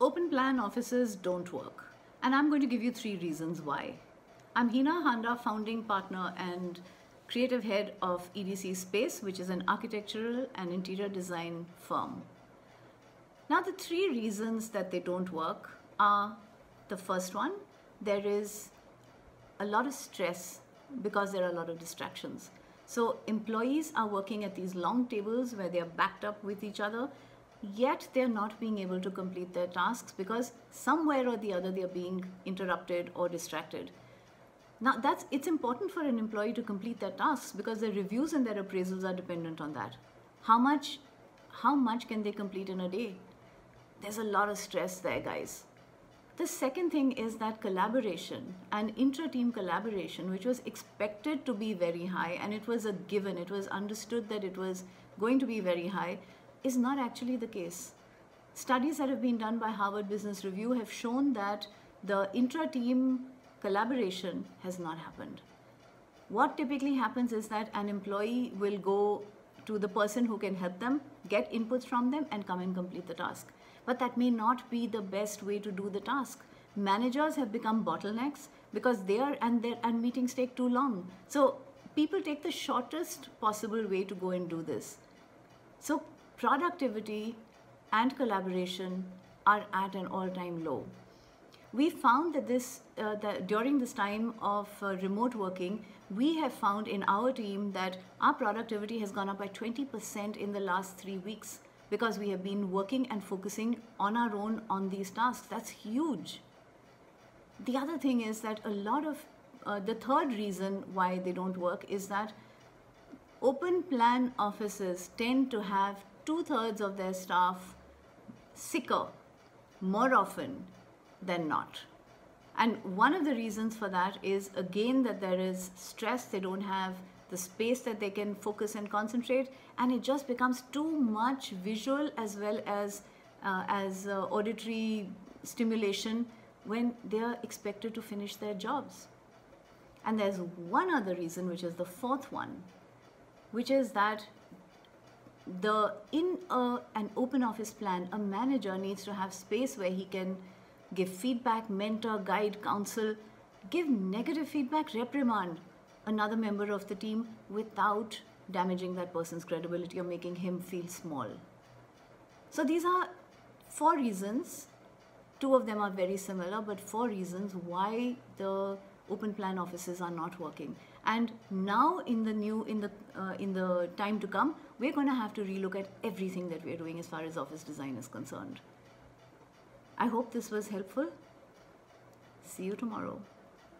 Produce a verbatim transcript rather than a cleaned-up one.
Open plan offices don't work, and I'm going to give you three reasons why. I'm Hina Handa, founding partner and creative head of E D C Space, which is an architectural and interior design firm. Now, the three reasons that they don't work are: the first one, there is a lot of stress because there are a lot of distractions. So employees are working at these long tables where they're backed up with each other, yet they're not being able to complete their tasks because somewhere or the other they're being interrupted or distracted. Now, that's it's important for an employee to complete their tasks because their reviews and their appraisals are dependent on that. How much, how much can they complete in a day? There's a lot of stress there, guys. The second thing is that collaboration and intra-team collaboration, which was expected to be very high, and it was a given, it was understood that it was going to be very high, is not actually the case. Studies that have been done by Harvard Business Review have shown that the intra-team collaboration has not happened. What typically happens is that an employee will go to the person who can help them, get inputs from them, and come and complete the task. But that may not be the best way to do the task. Managers have become bottlenecks because they are, and their and meetings take too long. So people take the shortest possible way to go and do this. So productivity and collaboration are at an all-time low. We found that this uh, that during this time of uh, remote working, we have found in our team that our productivity has gone up by twenty percent in the last three weeks because we have been working and focusing on our own on these tasks. That's huge. The other thing is that a lot of uh, the third reason why they don't work is that open plan offices tend to have two-thirds of their staff sicker more often than not. And one of the reasons for that is, again, that there is stress. They don't have the space that they can focus and concentrate, and it just becomes too much visual as well as uh, as uh, auditory stimulation when they are expected to finish their jobs. And there's one other reason, which is the fourth one, which is that the in a, an open office plan, a manager needs to have space where he can give feedback, mentor, guide, counsel, give negative feedback, reprimand another member of the team without damaging that person's credibility or making him feel small. So these are four reasons. Two of them are very similar, but four reasons why the open plan offices are not working. And now in the new, in the, uh, in the time to come, we're going to have to relook at everything that we're doing as far as office design is concerned. I hope this was helpful. See you tomorrow.